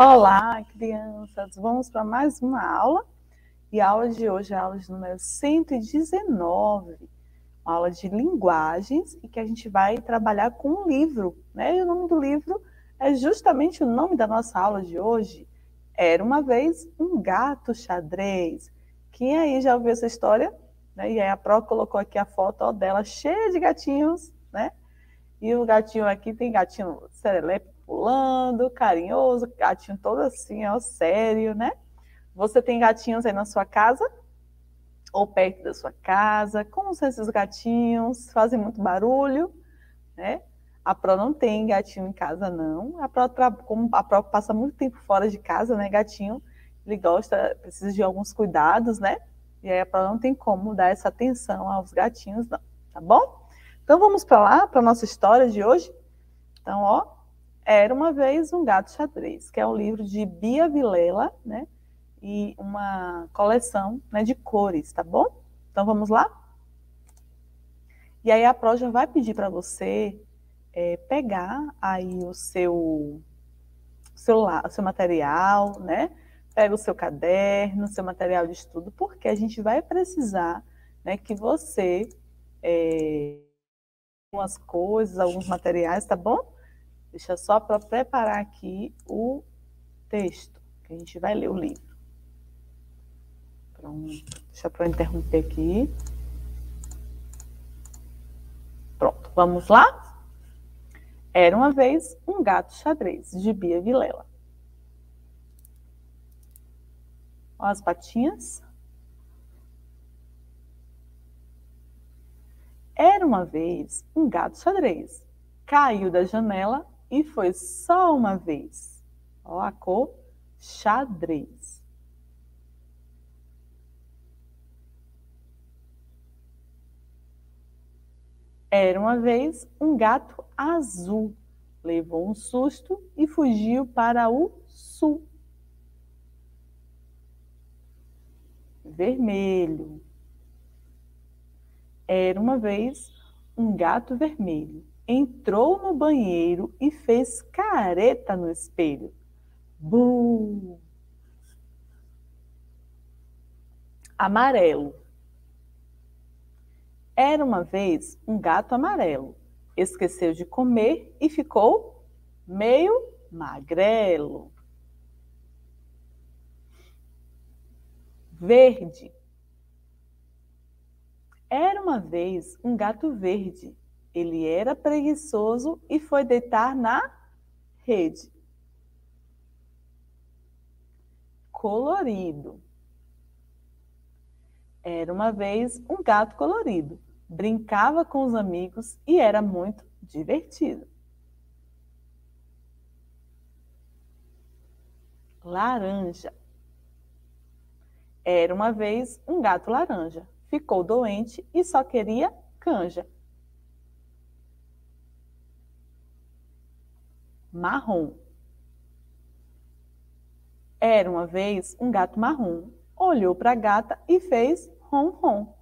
Olá, crianças! Vamos para mais uma aula. E a aula de hoje é a aula de número 119, uma aula de linguagens, e que a gente vai trabalhar com um livro, né? E o nome do livro é justamente o nome da nossa aula de hoje. Era uma vez um gato xadrez. Quem aí já ouviu essa história? Né? E aí a Pró colocou aqui a foto ó, dela cheia de gatinhos, né? E o gatinho aqui tem gatinho serelepe pulando, carinhoso, gatinho todo assim, ó, sério, né? Você tem gatinhos aí na sua casa? Ou perto da sua casa? Como são esses gatinhos? Fazem muito barulho, né? A Pró não tem gatinho em casa, não. Como a Pró passa muito tempo fora de casa, né? Gatinho, ele gosta, precisa de alguns cuidados, né? E aí a Pró não tem como dar essa atenção aos gatinhos, não. Tá bom? Então vamos para lá, para a nossa história de hoje. Então, ó, Era uma vez um gato xadrez, que é um livro de Bia Vilela, né? E uma coleção, né, de cores, tá bom? Então vamos lá? E aí a Pró já vai pedir para você pegar aí o seu material, né? Pega o seu caderno, o seu material de estudo, porque a gente vai precisar, né, que você algumas coisas, alguns materiais, tá bom? Deixa só para preparar aqui o texto, que a gente vai ler o livro. Pronto. Deixa eu interromper aqui. Pronto, vamos lá? Era uma vez um gato xadrez, de Bia Vilela. Olha as patinhas. Era uma vez um gato xadrez. Caiu da janela e foi só uma vez. Olha a cor xadrez. Era uma vez um gato azul. Levou um susto e fugiu para o sul. Vermelho. Era uma vez um gato vermelho. Entrou no banheiro e fez careta no espelho. Bum! Amarelo. Era uma vez um gato amarelo. Esqueceu de comer e ficou meio magrelo. Verde. Era uma vez um gato verde. Ele era preguiçoso e foi deitar na rede. Colorido. Era uma vez um gato colorido. Brincava com os amigos e era muito divertido. Laranja. Era uma vez um gato laranja. Ficou doente e só queria canja. Marrom. Era uma vez um gato marrom. Olhou para a gata e fez rom-rom.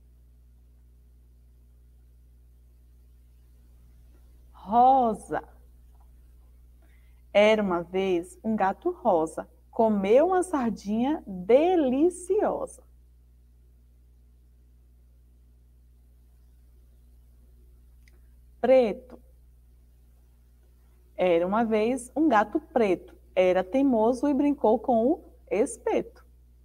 Rosa. Era uma vez um gato rosa. Comeu uma sardinha deliciosa. Preto. Era uma vez um gato preto. Era teimoso e brincou com o espeto.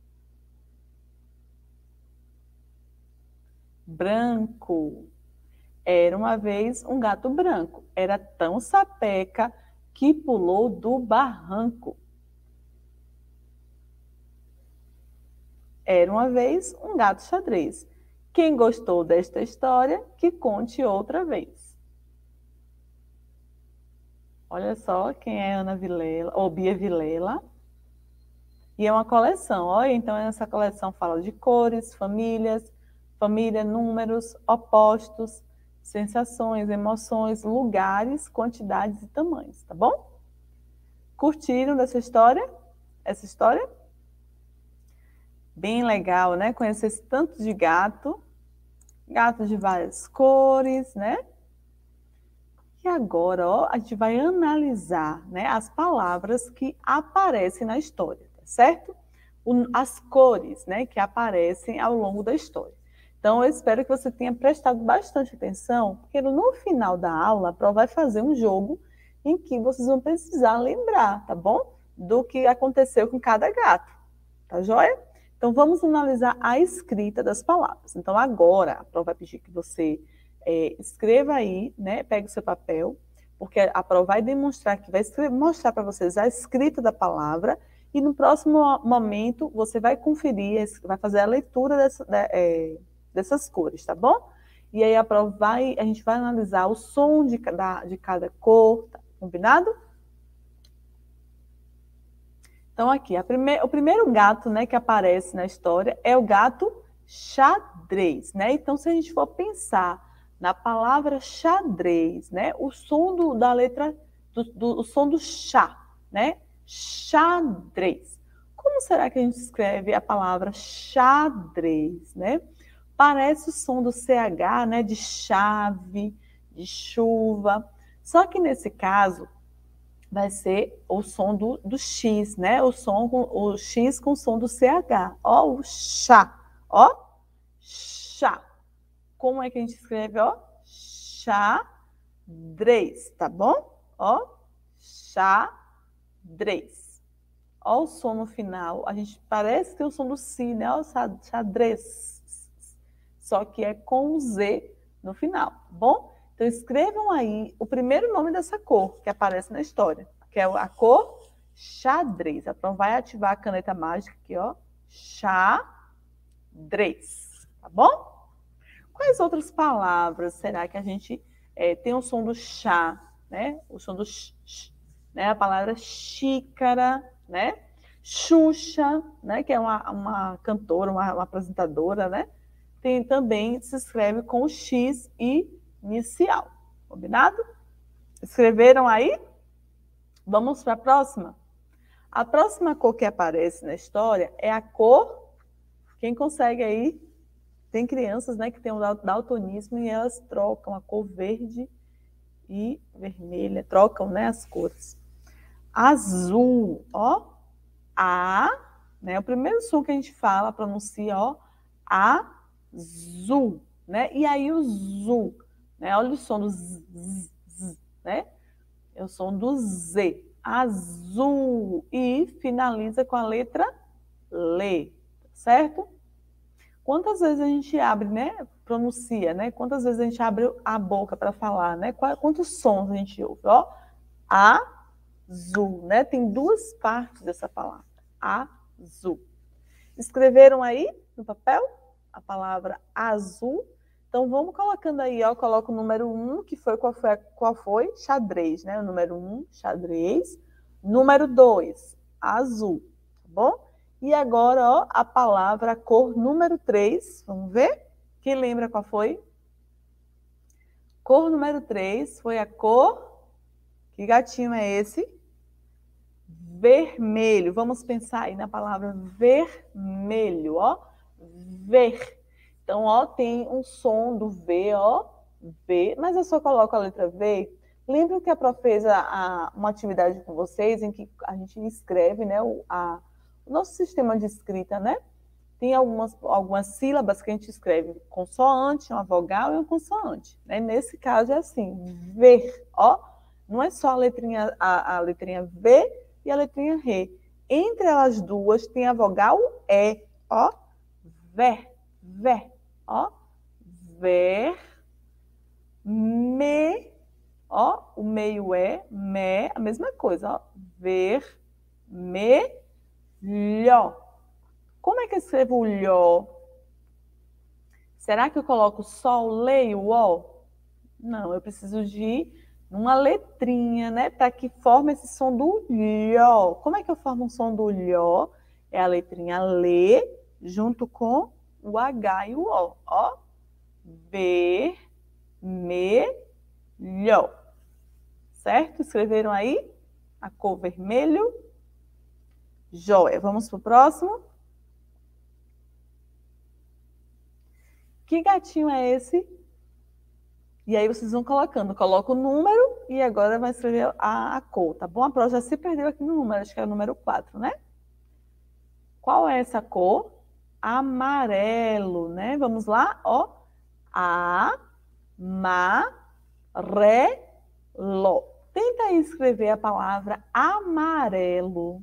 Branco. Era uma vez um gato branco. Era tão sapeca que pulou do barranco. Era uma vez um gato xadrez. Quem gostou desta história, que conte outra vez. Olha só quem é Ana Vilela, ou Bia Vilela. E é uma coleção, olha, então essa coleção fala de cores, família, números, opostos, sensações, emoções, lugares, quantidades e tamanhos, tá bom? Curtiram dessa história? Essa história? Bem legal, né? Conhecer esse tanto de gato, gato de várias cores, né? E agora, ó, a gente vai analisar, né, as palavras que aparecem na história, tá certo? As cores, né, que aparecem ao longo da história. Então, eu espero que você tenha prestado bastante atenção, porque no final da aula, a prova vai fazer um jogo em que vocês vão precisar lembrar, tá bom? Do que aconteceu com cada gato, tá joia? Então, vamos analisar a escrita das palavras. Então, agora, a prova vai pedir que você escreva aí, né? Pegue o seu papel, porque a prova vai demonstrar que vai mostrar para vocês a escrita da palavra e no próximo momento você vai conferir, vai fazer a leitura dessas cores, tá bom? E aí a gente vai analisar o som de cada cor, tá? Combinado? Então aqui, o primeiro gato, né, que aparece na história é o gato xadrez, né? Então se a gente for pensar na palavra xadrez, né, o som da letra, o som do chá, né? Xadrez. Como será que a gente escreve a palavra xadrez, né? Parece o som do CH, né, de chave, de chuva. Só que nesse caso vai ser o som do X, né? O X com o som do CH. Ó, o chá. Ó, chá. Como é que a gente escreve, ó? Xadrez, tá bom? Ó, xadrez. Ó o som no final. A gente parece que é o som do si, né? Ó, xadrez. Só que é com o Z no final, tá bom? Então, escrevam aí o primeiro nome dessa cor que aparece na história, que é a cor xadrez. Então, vai ativar a caneta mágica aqui, ó. Xadrez, tá bom? Quais outras palavras será que a gente tem o som do chá, né? O som do né? A palavra xícara, né? Xuxa, né? Que é uma cantora, uma apresentadora, né? Também se escreve com o X inicial. Combinado? Escreveram aí? Vamos para a próxima? A próxima cor que aparece na história é a cor... Quem consegue aí? Tem crianças, né, que têm um daltonismo e elas trocam a cor verde e vermelha. Trocam, né, as cores. Azul, ó. Né, o primeiro som que a gente fala, pronuncia, ó. Azul, né? E aí o zu, né? Olha o som do z, né? É o som do Z. Azul. E finaliza com a letra L, certo? Quantas vezes a gente abre, né? Pronuncia, né? Quantas vezes a gente abre a boca para falar, né? Quantos sons a gente ouve, ó? Azul, né? Tem duas partes dessa palavra. Azul. Escreveram aí no papel a palavra azul? Então, vamos colocando aí, ó, coloca o número 1, que foi qual foi? Xadrez, né? O número 1, xadrez. Número 2, azul, tá bom? E agora, ó, a palavra, a cor número 3, vamos ver? Quem lembra qual foi? Cor número 3 foi a cor... Que gatinho é esse? Vermelho. Vamos pensar aí na palavra vermelho, ó. Ver. Então, ó, tem um som do V, ó. V, mas eu só coloco a letra V. Lembram que a prof fez uma atividade com vocês em que a gente escreve, né, o nosso sistema de escrita, né? Tem algumas sílabas que a gente escreve consoante, uma vogal e uma consoante. Né? Nesse caso é assim, ver, ó. Não é só a letrinha V e a letrinha R. Entre elas duas tem a vogal E, ó. Ver, ver, ó. Ver, me, ó. O meio é me, a mesma coisa, ó. Ver, me, lhó. Como é que eu escrevo o lhó? Será que eu coloco só o le e o ó? Não, eu preciso de uma letrinha, né? Para que forme esse som do lhó. Como é que eu formo um som do lhó? É a letrinha le junto com o H e o O. Ó. Ver, me, lhó. Certo? Escreveram aí? A cor vermelho. Joia. Vamos para o próximo. Que gatinho é esse? E aí vocês vão colocando, coloca o número e agora vai escrever a cor, tá bom? A prova já se perdeu aqui no número, acho que é o número 4, né? Qual é essa cor? Amarelo, né? Vamos lá, ó. A-ma-re-lo. Tenta aí escrever a palavra amarelo.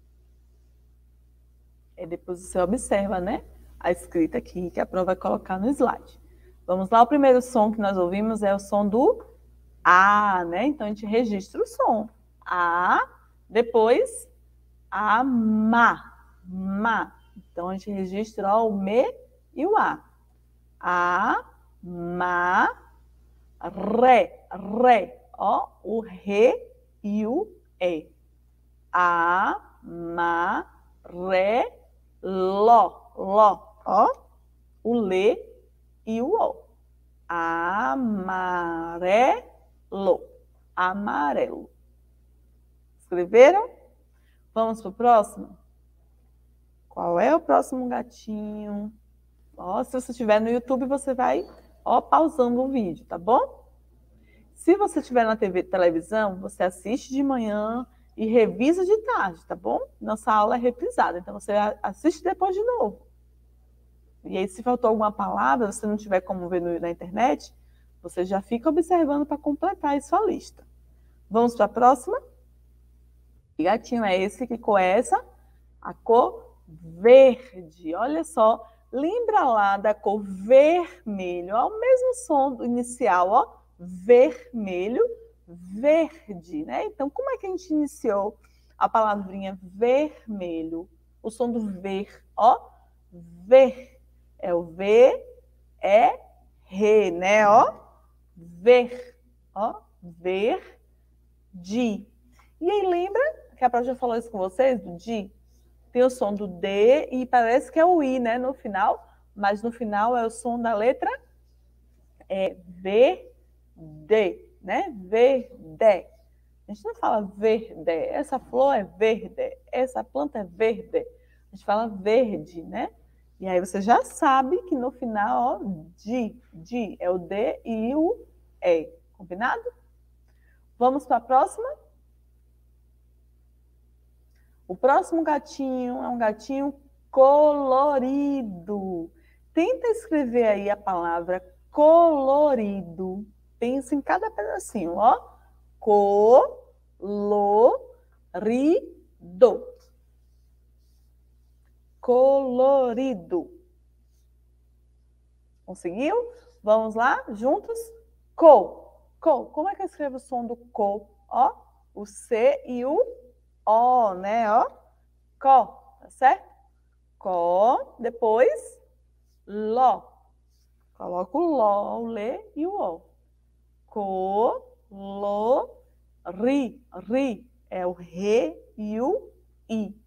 E depois você observa, né? A escrita aqui que a prova vai colocar no slide. Vamos lá, o primeiro som que nós ouvimos é o som do A, né? Então a gente registra o som. A, depois a ma. Então a gente registra ó, o me e o a. A, ma, re, ó, o re e o e. A, ma, re, lo, ó, o le e o o. Amarelo. Escreveram? Vamos para o próximo? Qual é o próximo gatinho? Ó, se você estiver no YouTube, você vai ó, pausando o vídeo, tá bom? Se você estiver na televisão, você assiste de manhã e revisa de tarde, tá bom? Nossa aula é reprisada, então você assiste depois de novo. E aí, se faltou alguma palavra, se não tiver como ver na internet, você já fica observando para completar aí sua lista. Vamos para a próxima? Que gatinho é esse? Que cor é essa? A cor verde. Olha só, lembra lá da cor vermelho. Ó, o mesmo som inicial, ó, vermelho, verde, né? Então, como é que a gente iniciou a palavrinha vermelho? O som do ver, ó, ver. É o V, E, R, né? Ó, ver, ó, ver, de. E aí, lembra que a prova já falou isso com vocês, do de? Tem o som do D e parece que é o I, né, no final, mas no final é o som da letra V, D, né? Verde. A gente não fala verde, essa flor é verde, essa planta é verde. A gente fala verde, né? E aí você já sabe que no final, ó, de é o D e o E. Combinado? Vamos para a próxima? O próximo gatinho é um gatinho colorido. Tenta escrever aí a palavra colorido. Pensa em cada pedacinho, ó. Colorido. Colorido. Conseguiu? Vamos lá, juntos? Como é que eu escrevo o som do co? Ó, o C e o O, né? Ó, tá certo? Depois, lo. Coloco o lo, o le e o o. Ri é o re e o i.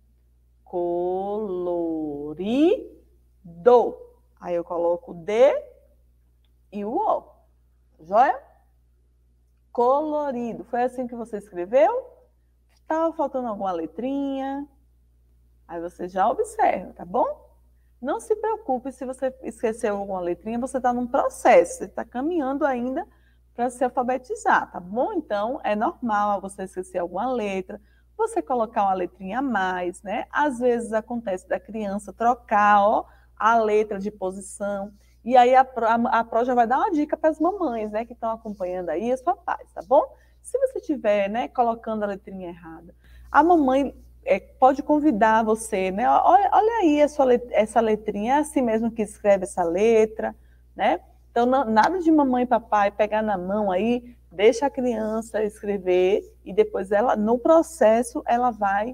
Colorido. Aí eu coloco o D e o O. Joia? Colorido. Foi assim que você escreveu? Estava faltando alguma letrinha? Aí você já observa, tá bom? Não se preocupe se você esqueceu alguma letrinha, você está num processo, você está caminhando ainda para se alfabetizar, tá bom? Então, é normal você esquecer alguma letra, você colocar uma letrinha a mais, né? Às vezes acontece da criança trocar, ó, a letra de posição, e aí a Pro já vai dar uma dica para as mamães, né, que estão acompanhando aí, os papais, tá bom? Se você estiver, né, colocando a letrinha errada, a mamãe pode convidar você, né? Olha aí essa letrinha, é assim mesmo que escreve essa letra, né? Então, nada de mamãe e papai pegar na mão aí, deixa a criança escrever e depois ela, no processo, ela vai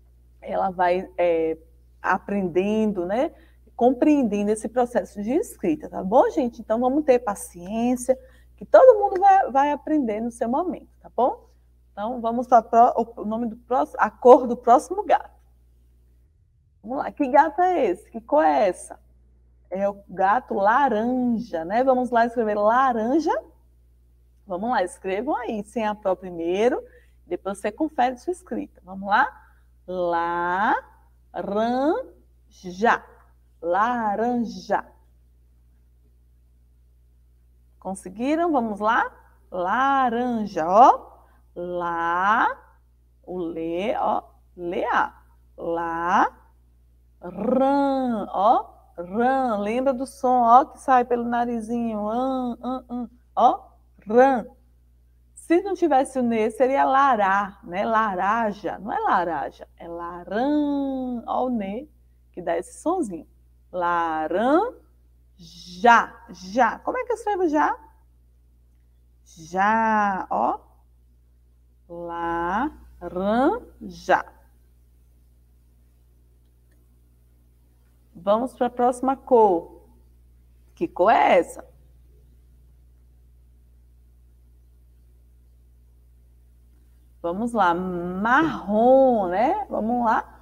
aprendendo, né? Compreendendo esse processo de escrita, tá bom, gente? Então, vamos ter paciência, que todo mundo vai aprender no seu momento, tá bom? Então, vamos para o nome do próximo, a cor do próximo gato. Vamos lá, que gato é esse? Que cor é essa? É o gato laranja, né? Vamos lá escrever laranja. Vamos lá, escrevam aí, sem a Pro primeiro, depois você confere sua escrita. Vamos lá? Laranja. Laranja. Conseguiram? Vamos lá? Laranja, ó. Lá, o lê, ó. Leá. Lá, rã, ó. Rã. Lembra do som, ó, que sai pelo narizinho. Ó, rã. Se não tivesse o nê, seria lará, né? Laraja. Não é laraja, é laran. Ó o nê, que dá esse sonzinho. Laranja. Já. Como é que eu escrevo já? Já, ó. Laranja. Vamos para a próxima cor. Que cor é essa? Vamos lá, marrom, né? Vamos lá.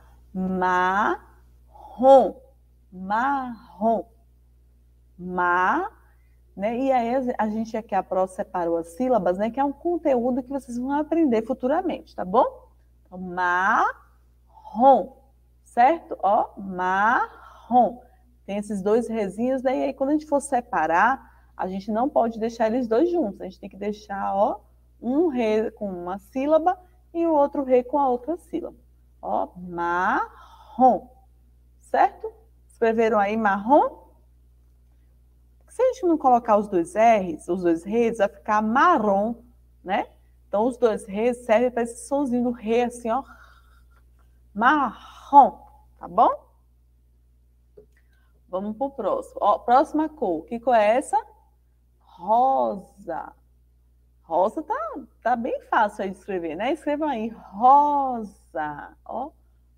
Marrom. Marrom. Né? E aí a gente aqui, a Pro separou as sílabas, né? Que é um conteúdo que vocês vão aprender futuramente, tá bom? Então, marrom, certo? Ó, marrom. Tem esses dois rezinhos, daí aí quando a gente for separar, a gente não pode deixar eles dois juntos. A gente tem que deixar, ó, um re com uma sílaba e o outro re com a outra sílaba. Ó, marrom, certo? Escreveram aí marrom? Se a gente não colocar os dois R's, os dois R's, vai ficar marrom, né? Então, os dois R's servem para esse sonzinho do Rê, assim, ó. Marrom, tá bom? Vamos pro próximo. Ó, próxima cor. Que cor é essa? Rosa. Rosa tá bem fácil aí de escrever, né? Escrevam aí, rosa. Ó,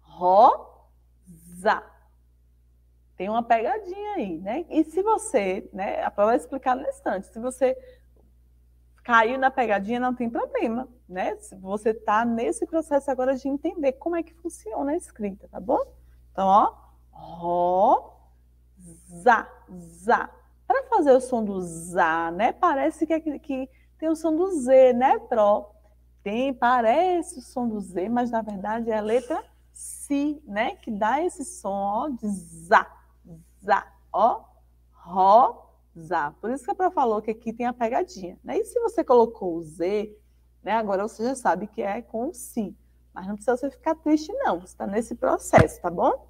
rosa. Tem uma pegadinha aí, né? E se você, né? A prova vai explicar no instante. Se você caiu na pegadinha, não tem problema, né? Se você está nesse processo agora de entender como é que funciona a escrita, tá bom? Então, ó, rosa, za. Para fazer o som do za, né? Parece que tem o som do Z, né, Pro? Parece o som do Z, mas na verdade é a letra Si, né? Que dá esse som, ó, de za. Za, ó, rosa. Por isso que a Pro falou que aqui tem a pegadinha, né? E se você colocou o Z, né? Agora você já sabe que é com o si. Mas não precisa você ficar triste, não. Você está nesse processo, tá bom?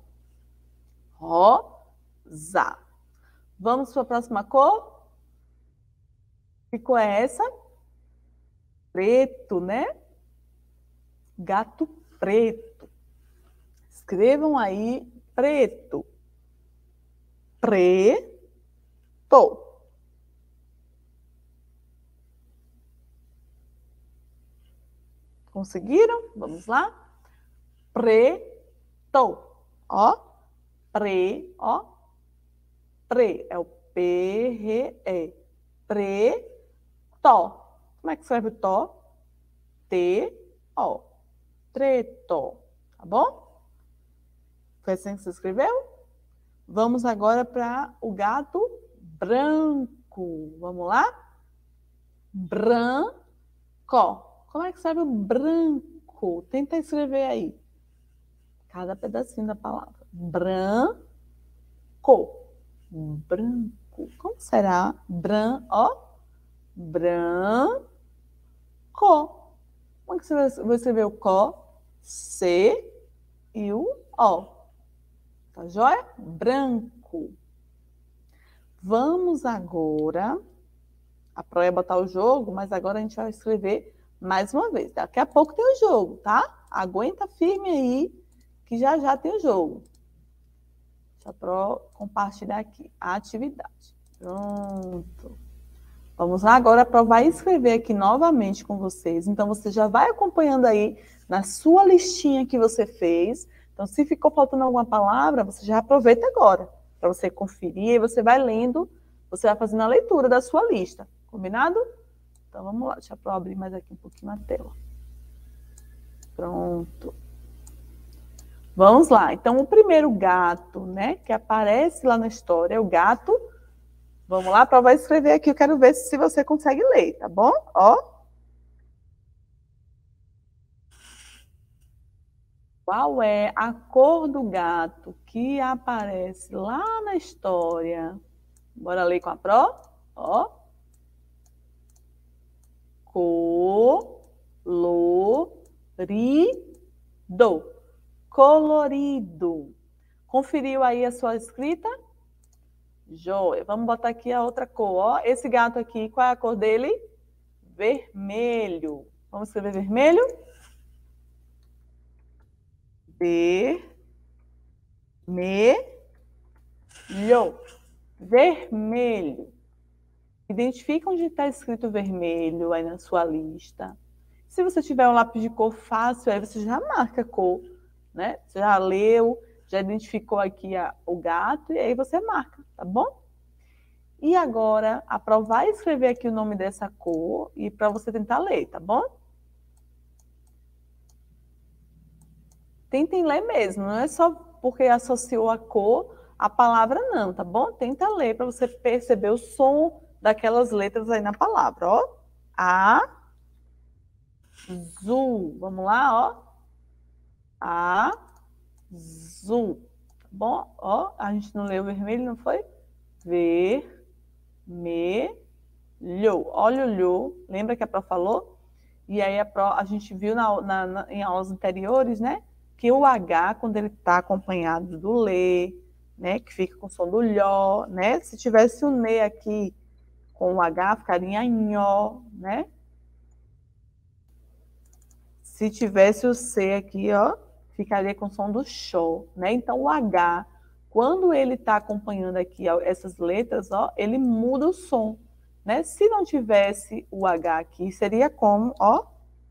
Rosa. Vamos para a próxima cor? Que cor é essa? Preto, né? Gato preto. Escrevam aí, preto. Preto. Conseguiram? Vamos lá? Preto. Ó. Ó. Pre. É o P-R-E. Preto. Como é que escreve o to? T-O. Preto. Tá bom? Foi assim que você escreveu? Vamos agora para o gato branco. Vamos lá? Branco. Como é que escreve o branco? Tenta escrever aí. Cada pedacinho da palavra. Branco. Branco. Como será? Ó. Branco. Como é que você vai escrever o có? C e o O. Tá joia? Branco. Vamos agora. A Pro ia botar o jogo, mas agora a gente vai escrever mais uma vez. Daqui a pouco tem o jogo, tá? Aguenta firme aí, que já já tem o jogo. Deixa a Pro compartilhar aqui a atividade. Pronto. Vamos lá, agora a Pro vai escrever aqui novamente com vocês. Então, você já vai acompanhando aí na sua listinha que você fez. Então, se ficou faltando alguma palavra, você já aproveita agora para você conferir. E você vai lendo, você vai fazendo a leitura da sua lista. Combinado? Então, vamos lá. Deixa eu abrir mais aqui um pouquinho a tela. Pronto. Vamos lá. Então, o primeiro gato, né, que aparece lá na história é o gato. Vamos lá, a Pro vai escrever aqui. Eu quero ver se você consegue ler, tá bom? Ó. Qual é a cor do gato que aparece lá na história? Bora ler com a Pro? Ó. Colorido. Conferiu aí a sua escrita? Joia. Vamos botar aqui a outra cor. Ó. Esse gato aqui, qual é a cor dele? Vermelho. Vamos escrever vermelho? Vermelho. Vermelho. Identifica onde está escrito vermelho aí na sua lista. Se você tiver um lápis de cor fácil, aí você já marca a cor, né? Você já leu, já identificou aqui o gato, e aí você marca, tá bom? E agora, a Pro vai escrever aqui o nome dessa cor e para você tentar ler, tá bom? Tentem ler mesmo, não é só porque associou a cor a palavra não, tá bom? Tenta ler para você perceber o som daquelas letras aí na palavra, ó. Azul. Vamos lá, ó. Azul. Tá bom? Ó, a gente não leu vermelho, não foi? Vermelho. Olha o lho. Lembra que a Pro falou? E aí a gente viu em aulas anteriores, né? Que o H, quando ele está acompanhado do lê, né? Que fica com o som do lhó, né? Se tivesse o nê aqui com o H, ficaria nhó, né? Se tivesse o C aqui, ó, ficaria com o som do xó, né? Então, o H, quando ele está acompanhando aqui ó, essas letras, ó, ele muda o som, né? Se não tivesse o H aqui, seria como, ó.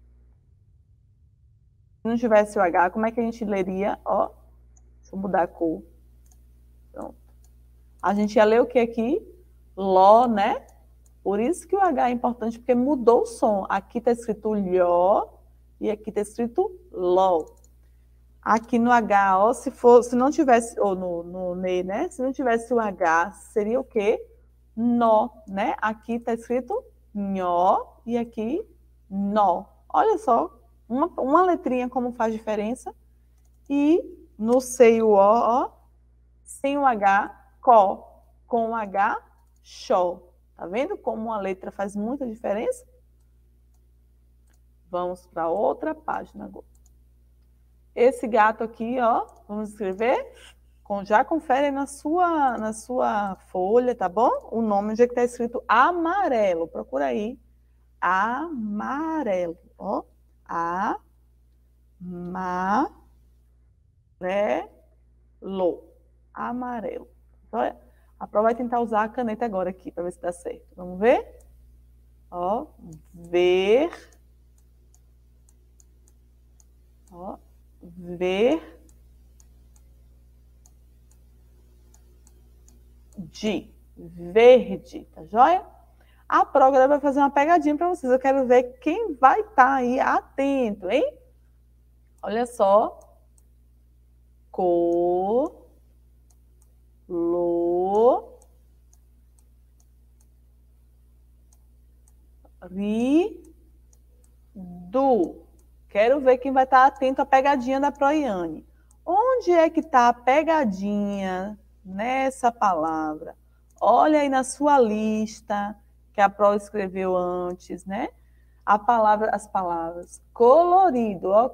Se não tivesse o H, como é que a gente leria, ó? Deixa eu mudar a cor. Pronto. A gente ia ler o que aqui? Ló, né? Por isso que o H é importante, porque mudou o som. Aqui está escrito lhó e aqui está escrito ló. Aqui no H, ó, se não tivesse, ou no NE, né? Se não tivesse o H, seria o quê? Nó, né? Aqui está escrito nhó e aqui nó. Olha só, uma letrinha como faz diferença. E no C e o O, ó, sem o H, có. Com o H, xó. Tá vendo como uma letra faz muita diferença? Vamos para outra página agora. Esse gato aqui, ó, vamos escrever? Já confere na sua folha, tá bom? O nome, onde é que está escrito amarelo. Procura aí. Amarelo, ó. Amarelo. Amarelo. Olha, a Pro vai tentar usar a caneta agora aqui, para ver se dá certo. Vamos ver? Ó, ver. Ó, ver. Verde, tá joia? A Pro agora vai fazer uma pegadinha para vocês. Eu quero ver quem vai estar aí atento, hein? Olha só. Colorido. Quero ver quem vai estar atento à pegadinha da Proiane. Onde é que está a pegadinha nessa palavra? Olha aí na sua lista que a Pro escreveu antes, né? As palavras colorido, ó,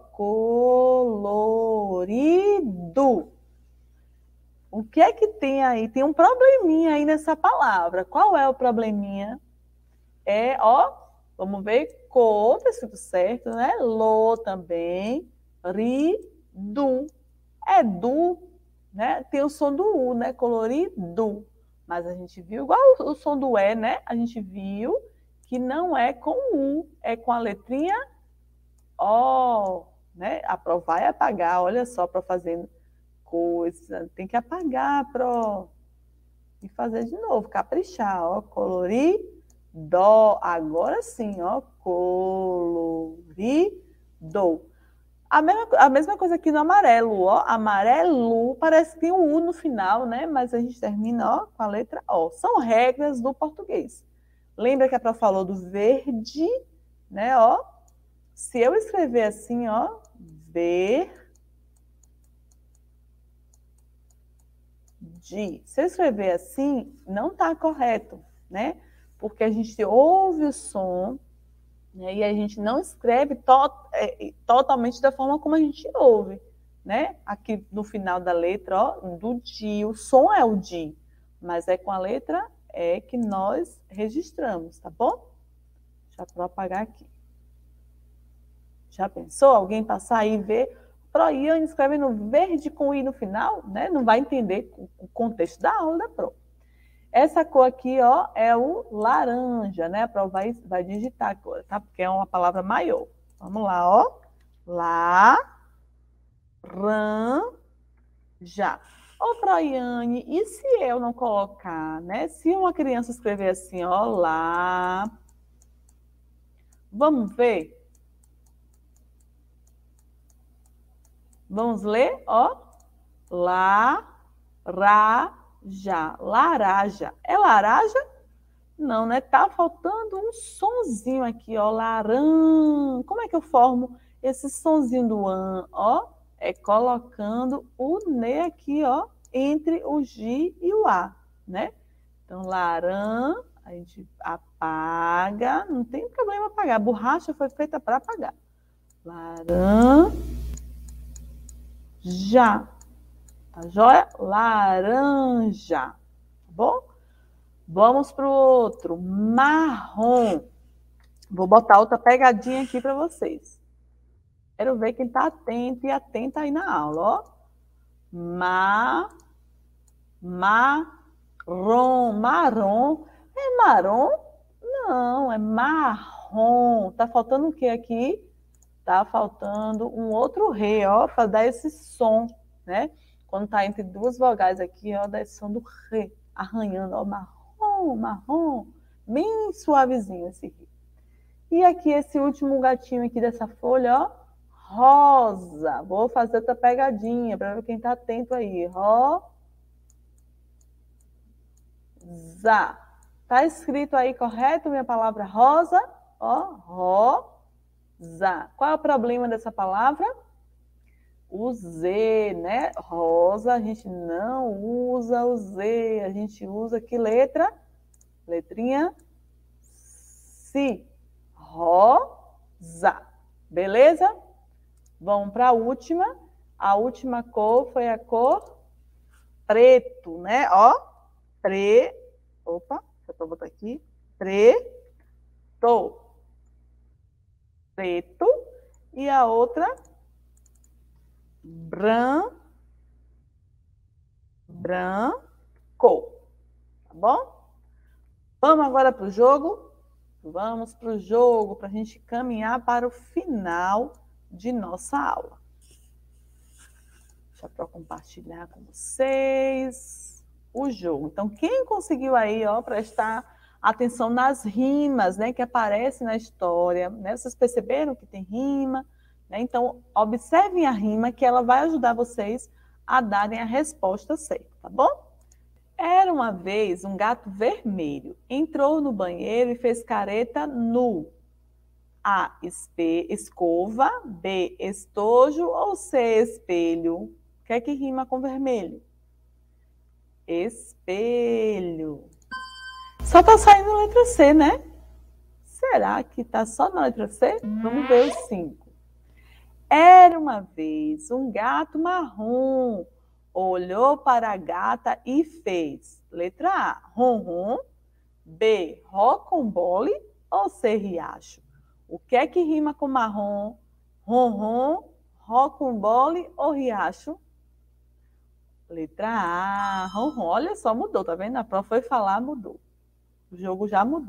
colorido. O que é que tem aí? Tem um probleminha aí nessa palavra. Qual é o probleminha? É, ó, vamos ver, co, tá escrito certo, né? Lo também, ri, du. É du, né? Tem o som do U, né? Colorido. Mas a gente viu, igual o som do E, né? A gente viu que não é com U, é com a letrinha O, né? A Pro vai apagar, olha só, para fazer coisa. Tem que apagar, Pro. E fazer de novo, caprichar, ó. Colorido. Agora sim, ó. Colorido. A mesma coisa aqui no amarelo, ó. Amarelo, parece que tem um U no final, né? Mas a gente termina, ó, com a letra O. São regras do português. Lembra que a Pro falou do verde, né, ó? Se eu escrever assim, ó, verde. Se eu escrever assim, não está correto, né? Porque a gente ouve o som né? E a gente não escreve totalmente da forma como a gente ouve, né? Aqui no final da letra, ó, do di, o som é o di, mas é com a letra E que nós registramos, tá bom? Já vou apagar aqui. Já pensou? Alguém passar aí e ver? Proiane escreve no verde com I no final, né? Não vai entender o contexto da aula da Pro. Essa cor aqui, ó, é o laranja, né? A Pro vai digitar agora, tá? Porque é uma palavra maior. Vamos lá, ó. Laranja. Ô, Proiane, e se eu não colocar, né? Se uma criança escrever assim, ó, lá. Vamos ver? Vamos ler, ó. Laranja. É laranja? Não, né? Tá faltando um sonzinho aqui, ó. Laran. Como é que eu formo esse sonzinho do an, ó? É colocando o ne aqui, ó, entre o gi e o a, né? Então, laran, a gente apaga. Não tem problema apagar. A borracha foi feita para apagar. Laranja. Tá joia? Laranja. Tá bom? Vamos para o outro. Marrom. Vou botar outra pegadinha aqui para vocês. Quero ver quem está atento e atenta aí na aula, ó. Marrom. É marrom? Não, é marrom. Tá faltando o que aqui? Tá faltando um outro re, ó, para dar esse som, né? Quando tá entre duas vogais aqui, ó, dá esse som do re, arranhando, ó, marrom, bem suavezinho esse re. E aqui esse último gatinho aqui dessa folha, ó, rosa. Vou fazer outra pegadinha para ver quem tá atento aí. Rosa. Tá escrito aí correto minha palavra rosa? Ó, rosa. Qual é o problema dessa palavra? O Z, né? Rosa, a gente não usa o Z, a gente usa que letra? Letrinha Si. Rosa. Beleza? Vamos para a última. A última cor foi a cor preto, né? Ó, opa, deixa eu botar aqui. Preto. E a outra branco, tá bom? Vamos agora para o jogo? Vamos para o jogo, para a gente caminhar para o final de nossa aula. Deixa eu compartilhar com vocês o jogo. Então, quem conseguiu aí, ó, prestar atenção nas rimas, né, que aparecem na história, né? Vocês perceberam que tem rima? Né? Então, observem a rima que ela vai ajudar vocês a darem a resposta certa, tá bom? Era uma vez um gato vermelho. Entrou no banheiro e fez careta nu. A, escova. B, estojo. Ou C, espelho? O que é que rima com vermelho? Espelho. Só tá saindo a letra C, né? Será que tá só na letra C? Vamos ver os 5. Era uma vez um gato marrom, olhou para a gata e fez. Letra A, ronron. B, rocambole. Ou C, riacho? O que é que rima com marrom? Ronron, rocambole ou riacho? Letra A, ronron. Olha só, mudou, tá vendo? A prova foi falar, mudou. O jogo já mudou.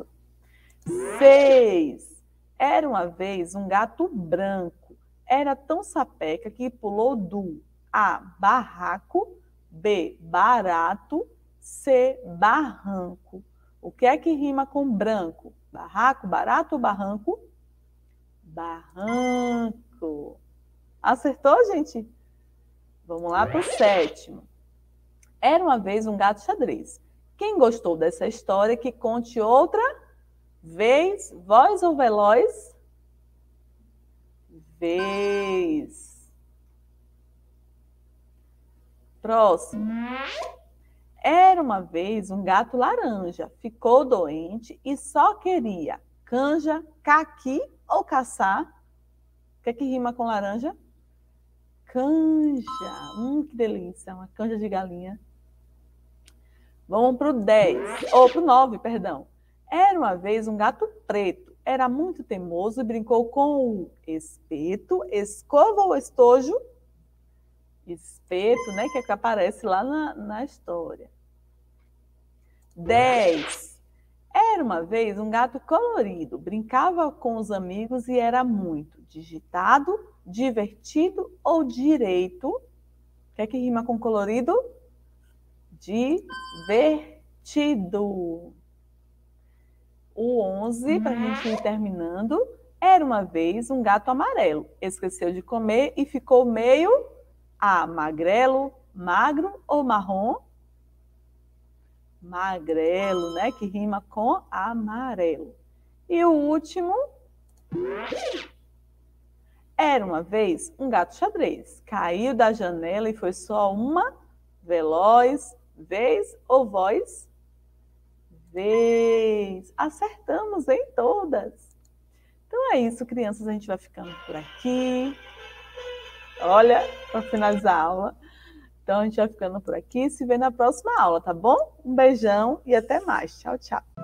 6. Era uma vez um gato branco. Era tão sapeca que pulou do A, barraco. B, barato. C, barranco. O que é que rima com branco? Barraco, barato ou barranco? Barranco. Acertou, gente? Vamos lá para o 7º. Era uma vez um gato xadrez. Quem gostou dessa história, que conte outra vez, voz ou veloz? Vez. Próximo. Era uma vez um gato laranja. Ficou doente e só queria canja, caqui ou caçar? O que é que rima com laranja? Canja. Que delícia, uma canja de galinha. Vamos para o 10, ou para o 9, perdão. Era uma vez um gato preto, era muito teimoso e brincou com o espeto, escova ou estojo? Espeto, né, que é que aparece lá na história. 10. Era uma vez um gato colorido, brincava com os amigos e era muito digitado, divertido ou direito? O que é que rima com colorido? Divertido. O 11, para a gente ir terminando. Era uma vez um gato amarelo. Esqueceu de comer e ficou meio magrelo, magro ou marrom? Magrelo, né? Que rima com amarelo. E o último. Era uma vez um gato xadrez. Caiu da janela e foi só uma veloz vez ou voz? Vez. Acertamos em todas. Então é isso, crianças. A gente vai ficando por aqui. Olha, para finalizar a aula. Então a gente vai ficando por aqui. Se vê na próxima aula, tá bom? Um beijão e até mais. Tchau, tchau.